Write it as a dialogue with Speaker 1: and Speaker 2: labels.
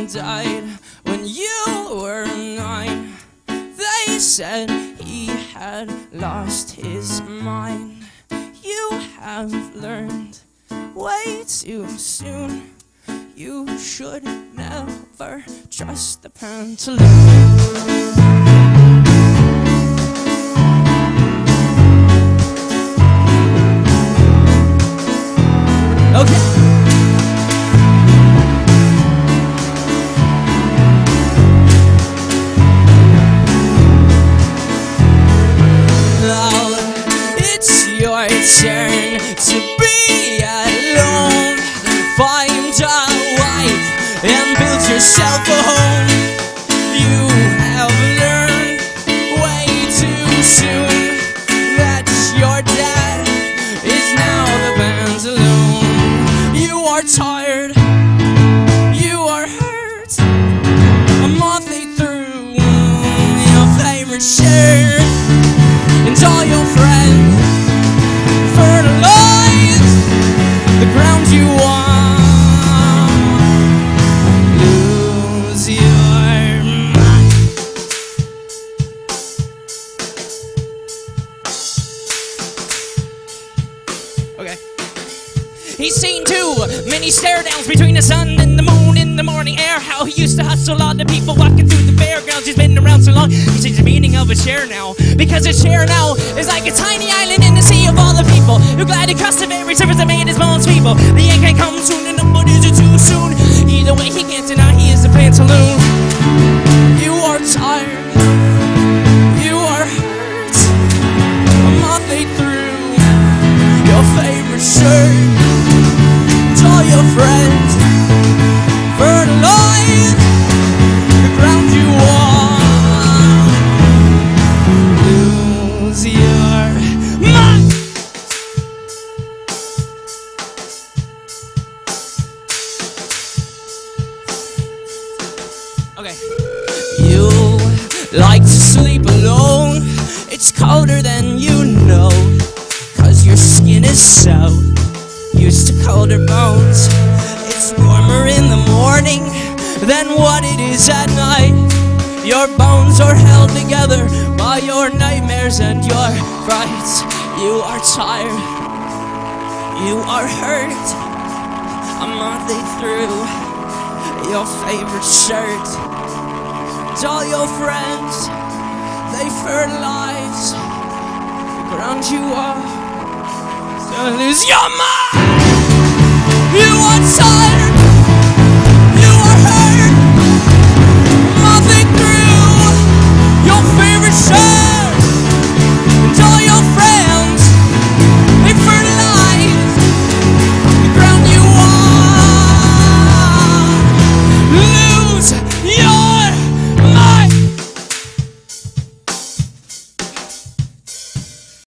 Speaker 1: died when you were 9. They said he had lost his mind. You have learned way too soon. You should never trust the Pantaloon. Okay. Now it's your turn to be alone. Find a wife and build yourself a home. You have learned way too soon that your dad is now the Pantaloon. You are tired, you are hurt. A moth ate through your favorite shirt, and all your friends fertilize the ground you want. Lose your mind. Okay. He's seen too many stare downs between the sun and the moon in the morning air. How he used to hustle all the people walking through the fairgrounds. He's been around so long, he changed the meaning of a chair now. Because a chair now is like a tiny island in the sea of all the people who gladly cross the very surface that made his bones feeble. The end can come soon enough, but is it too soon? Either way, he can't deny he is the Pantaloon. You are tired, you are hurt. A moth ate through your favorite shirt. All your friends fertilize the ground you want. Lose your mind. Okay. You like to sleep alone. It's colder than you know, 'cause your skin is so used to colder bones. It's warmer in the morning than what it is at night. Your bones are held together by your nightmares and your frights. You are tired, you are hurt. A moth ate through your favorite shirt. And all your friends, they fertilize the ground you are. So lose your mind.